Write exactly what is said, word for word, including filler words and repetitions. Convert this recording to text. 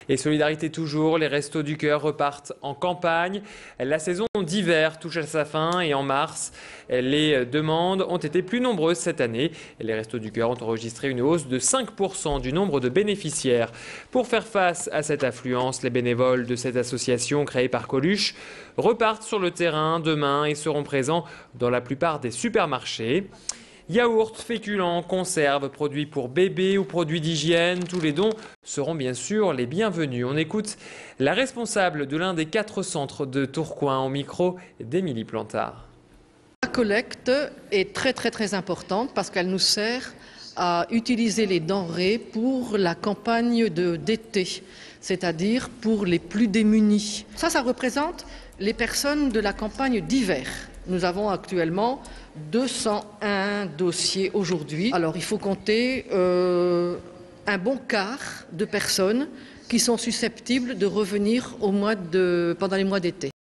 Et solidarité toujours, les Restos du Cœur repartent en campagne. La saison d'hiver touche à sa fin et en mars, les demandes ont été plus nombreuses cette année. Les Restos du Cœur ont enregistré une hausse de cinq pour cent du nombre de bénéficiaires. Pour faire face à cette affluence, les bénévoles de cette association créée par Coluche repartent sur le terrain demain et seront présents dans la plupart des supermarchés. Yaourts, féculents, conserves, produits pour bébés ou produits d'hygiène, tous les dons seront bien sûr les bienvenus. On écoute la responsable de l'un des quatre centres de Tourcoing au micro d'Émilie Plantard. La collecte est très très très importante parce qu'elle nous sert à utiliser les denrées pour la campagne d'été, c'est-à-dire pour les plus démunis. Ça, ça représente les personnes de la campagne d'hiver. Nous avons actuellement deux cent un dossiers aujourd'hui. Alors il faut compter euh, un bon quart de personnes qui sont susceptibles de revenir au mois de, pendant les mois d'été.